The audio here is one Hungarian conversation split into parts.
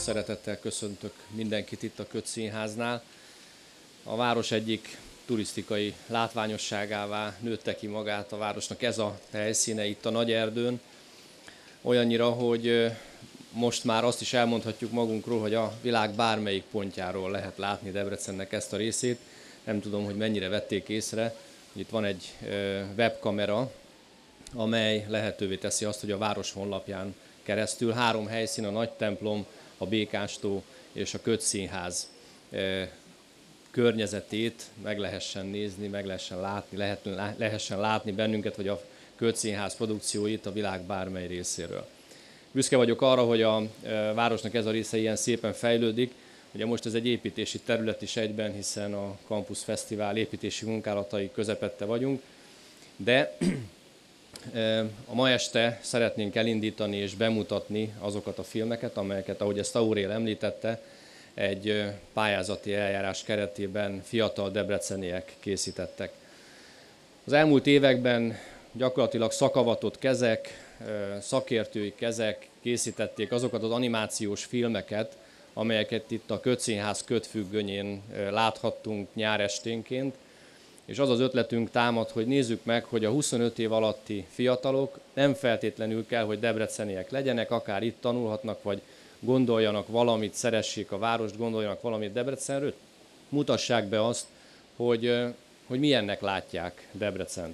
szeretettel köszöntök mindenkit itt a Köd Színháznál. A város egyik turisztikai látványosságává nőtte ki magát a városnak ez a helyszíne itt a Nagyerdőn. Olyannyira, hogy most már azt is elmondhatjuk magunkról, hogy a világ bármelyik pontjáról lehet látni Debrecennek ezt a részét. Nem tudom, hogy mennyire vették észre, hogy itt van egy webkamera, amely lehetővé teszi azt, hogy a város honlapján keresztül 3 helyszín, a Nagy templom, a Békástó és a Köd Színház környezetét meg lehessen nézni, meg lehessen látni bennünket, vagy a Köd Színház produkcióit a világ bármely részéről. Büszke vagyok arra, hogy a városnak ez a része ilyen szépen fejlődik. Ugye most ez egy építési terület is egyben, hiszen a Campus Fesztivál építési munkálatai közepette vagyunk, de a ma este szeretnénk elindítani és bemutatni azokat a filmeket, amelyeket, ahogy ezt Aurél említette, egy pályázati eljárás keretében fiatal debreceniek készítettek. Az elmúlt években gyakorlatilag szakavatott kezek, szakértői kezek készítették azokat az animációs filmeket, amelyeket itt a Köd Színház ködfüggönyén láthattunk nyáresténként, és az az ötletünk támad, hogy nézzük meg, hogy a 25 év alatti fiatalok nem feltétlenül kell, hogy debreceniek legyenek, akár itt tanulhatnak, vagy gondoljanak valamit, szeressék a várost, gondoljanak valamit Debrecenről, mutassák be azt, hogy milyennek látják Debrecent.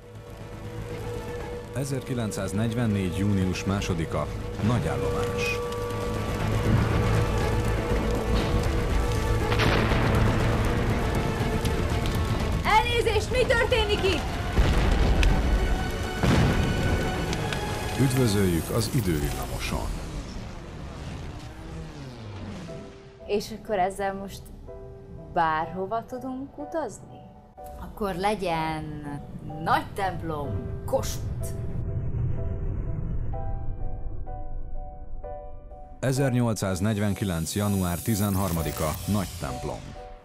1944. június 2-a, Nagyállomás. Elnézést, mi történik itt? Üdvözöljük az idővillamoson. És akkor ezzel most bárhova tudunk utazni? Akkor legyen Nagy templom, Kossuth. 1849. január 13-a, Nagy templom.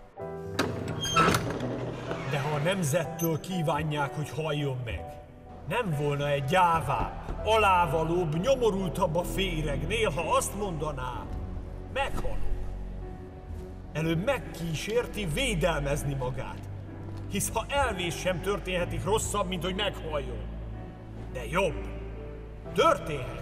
De ha a nemzettől kívánják, hogy halljon meg, nem volna egy gyávább, alávalóbb, nyomorultabb a féregnél, ha azt mondaná, meghalok. Előbb megkísérti védelmezni magát, hisz ha elvés sem történhetik rosszabb, mint hogy meghalljon. De jobb, történhetik.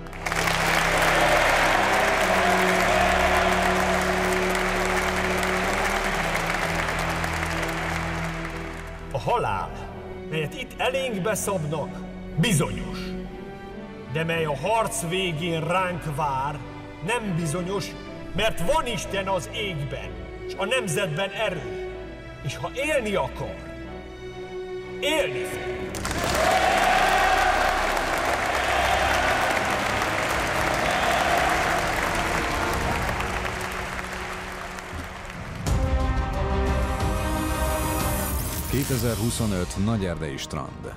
A halál, melyet itt elénk beszabnak, bizonyos. De mely a harc végén ránk vár, nem bizonyos, mert van Isten az égben, és a nemzetben erő. És ha élni akar, élni fog. ...2025 Nagyerdei strand.